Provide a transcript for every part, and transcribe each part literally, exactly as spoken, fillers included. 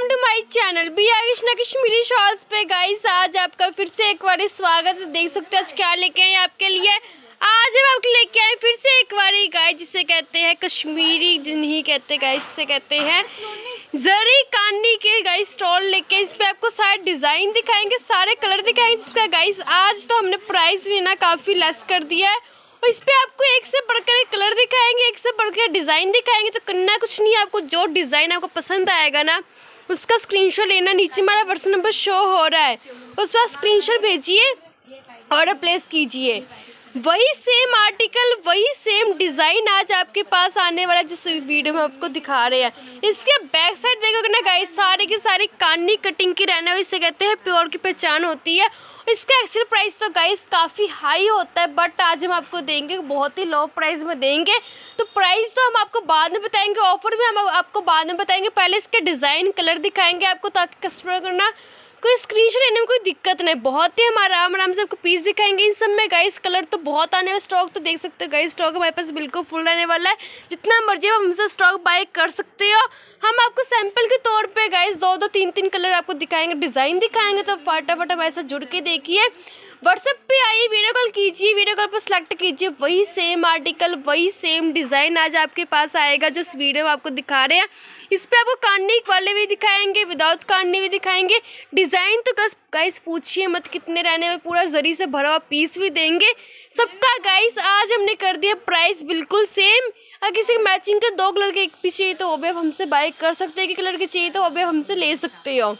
Welcome to my channel B Krishna Kashmiri shawls पे guys. आज आपका फिर से एक बार स्वागत है। देख सकते हैं आज क्या लेके आए आपके लिए। आज हम आपके लेके आए फिर से एक बार गाइस, जिसे कहते हैं कश्मीरी नहीं कहते गाइस, जिसे कहते हैं जरी कानी के गाइस स्टॉल लेके। इस पे आपको सारे डिज़ाइन दिखाएंगे, सारे कलर दिखाएंगे जिसका गाइस आज तो हमने प्राइस भी ना काफ़ी लेस कर दिया है। और इस पे आपको एक से बढ़कर एक कलर दिखाएंगे, एक से बढ़कर डिज़ाइन दिखाएंगे। तो करना कुछ नहीं है, आपको जो डिज़ाइन आपको पसंद आएगा ना उसका स्क्रीनशॉट लेना। नीचे हमारा व्हाट्सएप नंबर शो हो रहा है, उस पर स्क्रीनशॉट भेजिए, ऑर्डर प्लेस कीजिए। वही सेम आर्टिकल, वही सेम डिज़ाइन आज आपके पास आने वाला है जिस वीडियो में आपको दिखा रहे हैं। इसके बैक साइड देखोगे ना गाइस, सारी की सारी कानी कटिंग की रहने वाली, इसे कहते हैं प्योर की पहचान होती है। इसका एक्चुअल प्राइस तो गाइस काफ़ी हाई होता है, बट आज हम आपको देंगे बहुत ही लो प्राइस में देंगे। तो प्राइस तो हम आपको बाद में बताएंगे, ऑफर भी हम आपको बाद में बताएंगे। पहले इसके डिज़ाइन कलर दिखाएंगे आपको, ताकि कस्टमर करना कोई स्क्रीनशॉट लेने में कोई दिक्कत नहीं। बहुत ही हम आराम आराम से आपको पीस दिखाएंगे। इन सब में गाइस कलर तो बहुत आने वाला, स्टॉक तो देख सकते हो गाइस, स्टॉक हमारे पास बिल्कुल फुल रहने वाला है। जितना मर्जी आप हमसे स्टॉक बाय कर सकते हो। हम आपको सैंपल के तौर पे गाइस दो दो तीन तीन कलर आपको दिखाएंगे, डिज़ाइन दिखाएंगे। तो फटाफट हमारे साथ जुड़ के देखिए। व्हाट्सएप पे आइए, वीडियो कॉल कीजिए, वीडियो कॉल पर सेलेक्ट कीजिए। वही सेम आर्टिकल, वही सेम डिज़ाइन आज आपके पास आएगा जो इस वीडियो में आपको दिखा रहे हैं। इस पे आपको कानी वाले भी दिखाएंगे, विदाउट कानी भी दिखाएंगे। डिज़ाइन तो बस गाइस पूछिए मत कितने रहने में, पूरा जरी से भरा हुआ पीस भी देंगे सबका। गाइस आज हमने कर दिया प्राइस बिल्कुल सेम। अगर किसी मैचिंग के दो कलर के एक पीस चाहिए तो वो भी आप हमसे बाय कर सकते हैं, कि कलर के चाहिए तो वो भी आप हमसे ले सकते हो।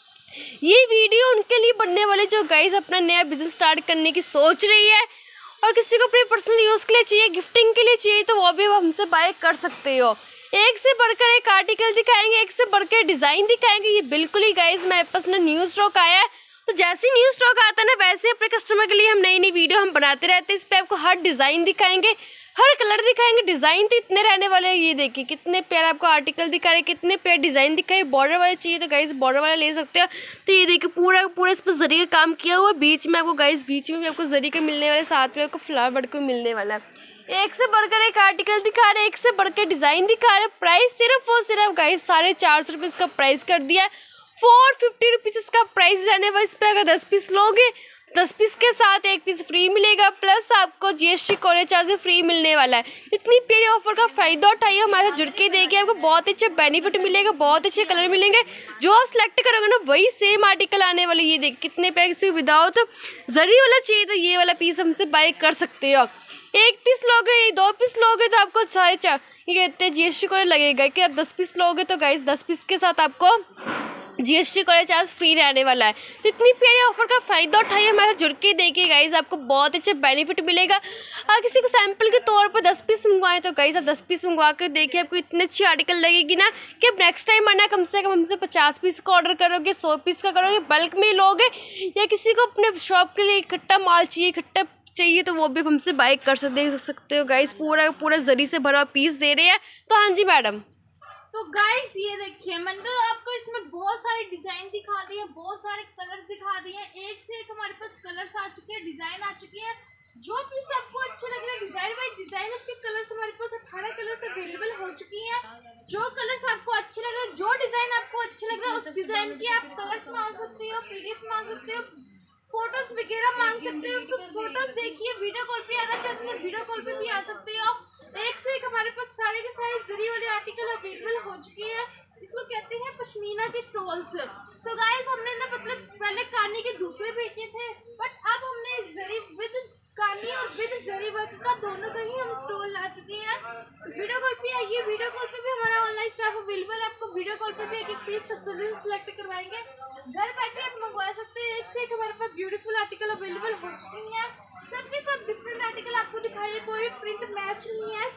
ये वीडियो उनके लिए बनने वाले जो गाइस अपना नया बिजनेस स्टार्ट करने की सोच रही है, और किसी को अपने पर्सनल यूज़ के लिए चाहिए, गिफ्टिंग के लिए चाहिए, तो वो भी आप हमसे बाय कर सकते हो। एक से बढ़कर एक आर्टिकल दिखाएंगे, एक से बढ़कर डिज़ाइन दिखाएंगे। ये बिल्कुल ही गाइस मेरे पास ना न्यू स्टॉक आया है, तो जैसे न्यू स्टॉक आता है ना वैसे अपने कस्टमर के लिए हम नई नई वीडियो हम बनाते रहते हैं। इस पर आपको हर डिज़ाइन दिखाएंगे, हर कलर दिखाएंगे। डिज़ाइन तो इतने रहने वाले हैं, ये देखिए कितने प्यारे आपको आर्टिकल दिखा रहे हैं, कितने प्यारे डिज़ाइन दिखाए। बॉर्डर वाले चाहिए तो गाइस बॉर्डर वाला ले सकते हो। तो ये देखिए पूरा पूरा इस पर जरी का काम किया हुआ है। बीच में आपको गाइस बीच में भी आपको जरी का मिलने वाला है, साथ में आपको फ्लावर बर्ड को मिलने वाला है। एक से बढ़कर एक आर्टिकल दिखा रहे हैं, एक से बढ़कर डिज़ाइन दिखा रहे हैं। प्राइस सिर्फ और सिर्फ गाइस साढ़े चार सौ रुपये इसका प्राइस कर दिया है। फोर फिफ्टी रुपीज़ इसका प्राइस रहने वाला। इस पर अगर दस पीस लोगे, दस पीस के साथ एक पीस फ्री मिलेगा, प्लस आपको जीएसटी कॉलेज चार्ज फ्री मिलने वाला है। इतनी प्यारी ऑफर का फ़ायदा उठाइए, हमारे साथ जुड़ के देखिए, आपको बहुत अच्छे बेनिफिट मिलेगा, बहुत अच्छे कलर मिलेंगे। जो आप सिलेक्ट करोगे ना वही सेम आर्टिकल आने वाले। ये देखिए कितने प्यारे से विदाउट जरी वाला चाहिए तो ये वाला पीस हमसे बाय कर सकते हो। एक पीस लोगे, दो पीस लोगे तो आपको साढ़े चार ये कहते हैं जीएसटी कॉलेज लगेगा। कि आप दस पीस लोगे तो गाइस दस पीस के साथ आपको जीएसटी कॉलेज चार्ज फ्री रहने वाला है। तो इतनी प्यारी ऑफर का फ़ायदा उठाइए, हमारे जुड़ के देखिए गाइस, आपको बहुत अच्छे बेनिफिट मिलेगा। अगर किसी को सैंपल के तौर पर दस पीस मंगवाएं तो गाइस आप दस पीस मंगवा कर देखिए, आपको इतनी अच्छी आर्टिकल लगेगी ना कि आप नेक्स्ट टाइम आना कम से कम हमसे पचास पीस का ऑर्डर करोगे, सौ पीस का करोगे, बल्क में लोगे, या किसी को अपने शॉप के लिए इकट्ठा माल चाहिए, इकट्ठा चाहिए तो वो भी हमसे बाय कर सकते देख सकते हो। गाइस पूरा पूरा जरी से भरा पीस दे रहे हैं। तो हाँ जी मैडम। तो गाइस ये देखिए, मतलब आपको इसमें बहुत सारे डिजाइन दिखा दिए, बहुत सारे कलर्स दिखा दिए। एक से एक हमारे पास कलर्स आ चुके हैं, डिजाइन आ चुके हैं। जो पीस आपको अच्छे लग रहे हैं डिजाइन बाई डिजाइन, उसके कलर्स हमारे पास अठारह कलर्स अवेलेबल हो चुकी हैं। जो कलर्स आपको अच्छे लग रहे हैं, जो डिजाइन आपको अच्छे लग रहा है, उस डिजाइन की आप कलर्स मांग सकते हो, पीडीएफ मांग सकते हो, फोटोज वगैरह मांग सकते हो। तो फोटोज देखिए, वीडियो कॉल पे आना चाहते हैं वीडियो कॉल पे भी आ सकते हो। एक से एक हमारे पास सारे के सारे जरी वाले आर्टिकल अवेलेबल हो चुके हैं। इसको कहते हैं पश्मीना के स्टॉल्स। सो गाइस हमने ना मतलब पहले कानी के दूसरे भेजे थे, बट अब हमने जरी विद कानी और विद जरी वर्क का दोनों का ही हम स्टॉल ला चुके हैं। वीडियो कॉल पे आइए, वीडियो कॉल पे भी हमारा ऑनलाइन स्टाफ अवेलेबल है। आपको वीडियो कॉल पे भी एक एक पीस तसल्ली से सिलेक्ट करवाएंगे, घर बैठे आप मंगवा सकते हैं। एक से एक हमारे पास ब्यूटीफुल आर्टिकल अवेलेबल हो चुकी हैं। सबके सब डिफरेंट आर्टिकल आपको दिखाइए, कोई प्रिंट मैच नहीं है।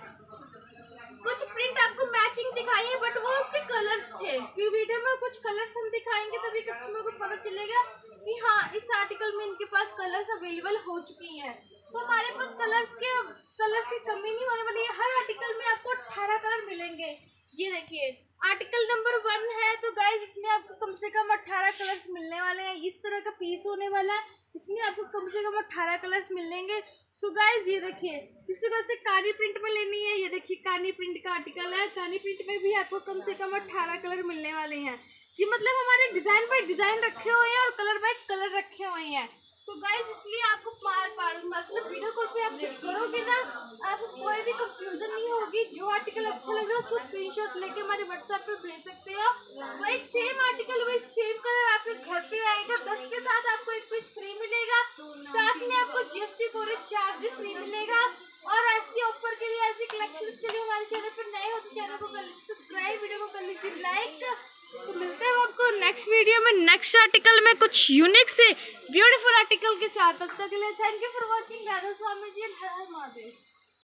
कुछ प्रिंट आपको मैचिंग दिखाइए, बट वो उसके कलर्स थे। कि वीडियो में कुछ कलर्स हम दिखाएंगे तभी कस्टमर को पता चलेगा कि हाँ इस आर्टिकल में इनके पास कलर्स अवेलेबल हो चुकी हैं। तो हमारे पास कलर्स के कलर्स की कमी नहीं होने वाली है। हर आर्टिकल में आपको अठारह कलर मिलेंगे। ये देखिए आर्टिकल नंबर वन है, तो गाइस इसमें आपको कम से कम अठारह कलर्स मिलने वाले हैं। इस तरह का पीस होने वाला है, इसमें आपको कम से कम अठारह कलर्स मिलेंगे। सो गाइस ये देखिए, किसी को से कानी प्रिंट में लेनी है, ये देखिए कानी प्रिंट का आर्टिकल है। कानी प्रिंट में भी आपको कम से कम अठारह कलर मिलने वाले हैं। कि मतलब हमारे डिजाइन बाय डिजाइन रखे हुए हैं और कलर बाय कलर रखे हुए हैं। तो गाइस इसलिए आपको पार पार मतलब वीडियो कॉल पे आप चेक करोगे ना, आपको कोई भी कंफ्यूजन नहीं होगी। जो आर्टिकल अच्छा लग रहा है उसको स्क्रीनशॉट लेके हमारे व्हाट्सएप पे भेज सकते हो। वही सेम आर्टिकल वही सेम कलर आपके घर पे आएगा। दस के साथ आपको एक पीस फ्री मिलेगा, साथ में आपको जीएसटी कोरियर चार्ज भी फ्री मिलेगा। और ऐसी ऑफर के लिए, ऐसी कलेक्शंस के लिए हमारे चैनल पर नए हो तो चैनल को कर लीजिए सब्सक्राइब, वीडियो को कर लीजिए लाइक। तो मिलते हैं आपको नेक्स्ट वीडियो में नेक्स्ट आर्टिकल में कुछ यूनिक से ब्यूटीफुल आर्टिकल के साथ। तब तक के लिए thank you for watching. Radha Swami ji, हर हर महादेव।